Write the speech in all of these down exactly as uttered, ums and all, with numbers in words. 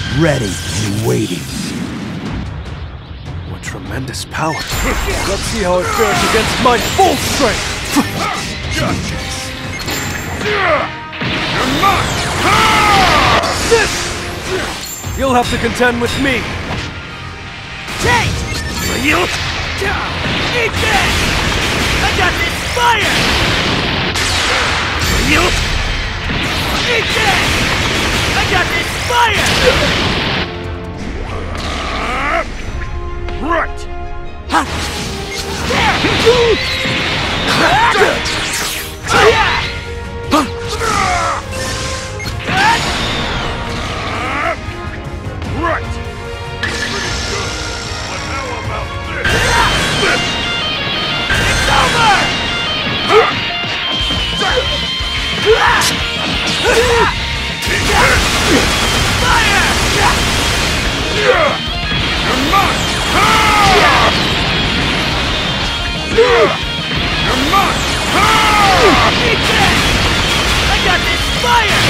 ready and waiting. What tremendous power. Let's see how it fares against my full strength. You're not! This! You'll have to contend with me. Take! You! Eat this! I got this fire! You! Eat this! I got this fire! Right! Right! Pretty good. But how about this? It's over! Fire! You're not! You're not! Eat this! I got this fire!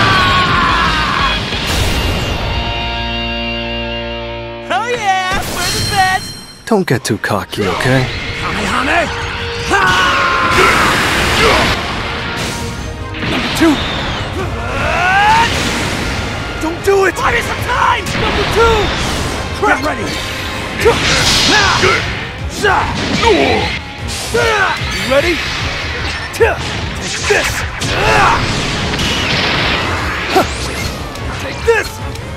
Oh yeah, we're the best! Don't get too cocky, okay? Honey, Number two! Don't do it! what is the time? Number two! Get ready! You ready? Take this! Take this!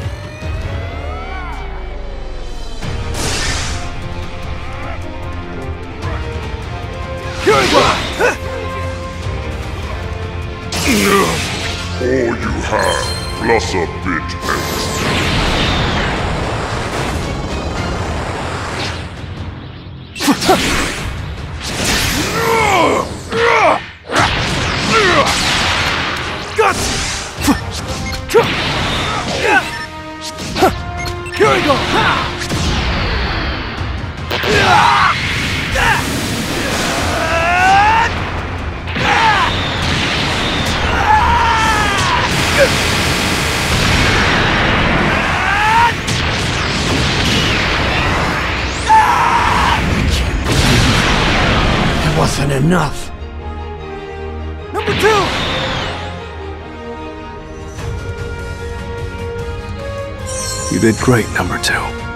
Here we go! All you have, plus a bit extra. Guts! Here we go! It wasn't enough. Number two! You did great, number two.